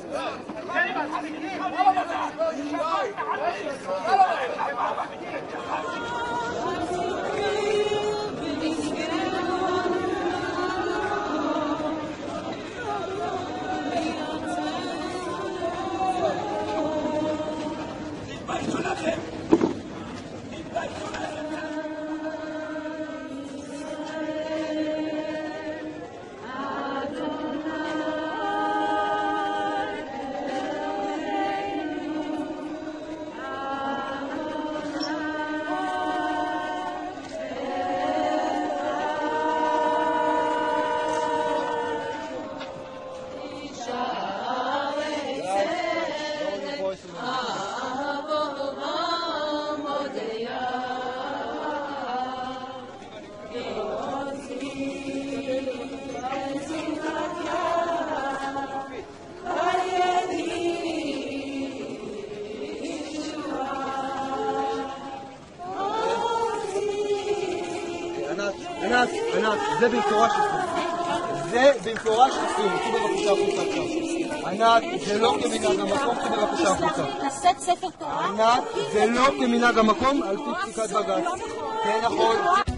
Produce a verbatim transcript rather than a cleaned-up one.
ענת, ענת, זה במפורש אסור. זה במפורש אסור. צאו בבקשה החוצה עכשיו. ענת, זה לא כמנהג המקום, צאו בבקשה החוצה. לשאת ספר תורה? ענת, זה לא כמנהג המקום על פי פסיקת בג"ץ. כן, נכון.